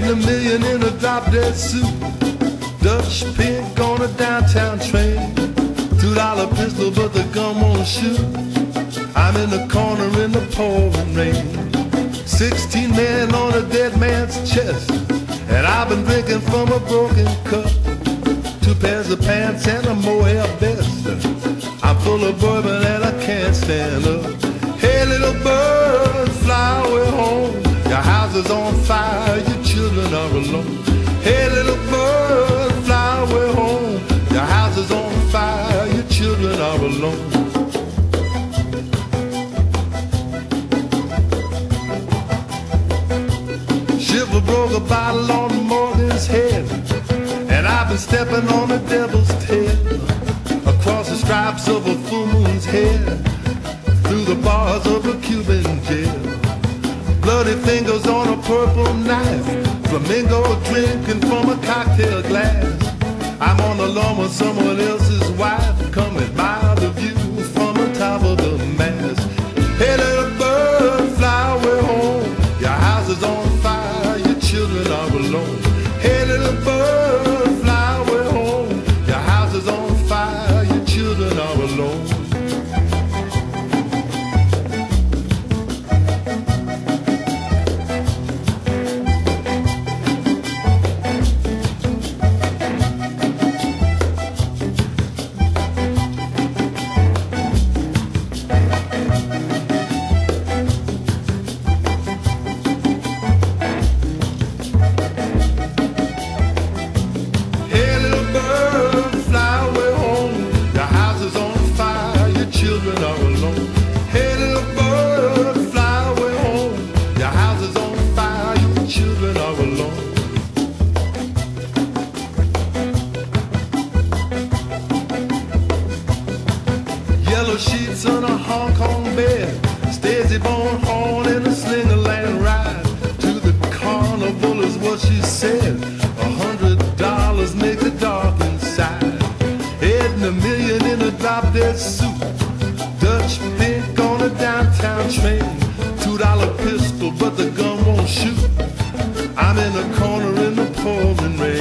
Edna Million in a drop-dead suit, Dutch pink on a downtown train, $2 pistol but the gun won't shoot. I'm in the corner in the pouring rain, 16 men on a dead man's chest, and I've been drinking from a broken cup, 2 pairs of pants and a mohair vest. I'm full of bourbon and I can't stand up. Hey little bird, fly away home, your house is on fire, your children are alone. Hey little bird, fly away home, your house is on fire, your children are alone. Schiffer broke a bottle on Morgan's head, and I've been stepping on the devil's tail, across the stripes of a full moon's head, through the bars of a Cuban jail. Bloody fingers on a purple knife, Flamingo drinking from a cocktail glass. I'm on the lawn with someone else's wife, come admire the view from the top of the mast. Hey little bird, fly away home, your house is on fire, your children are alone. Hey little bird, fly away home, your house is on fire, your children are alone. Sheets on a Hong Kong bed, Stacey bone horn in a Slingerland ride. To the carnival is what she said, $100 makes it dark inside. Edna Million in a drop-dead suit, Dutch pink on a downtown train, $2 pistol but the gun won't shoot. I'm in the corner in the pouring rain.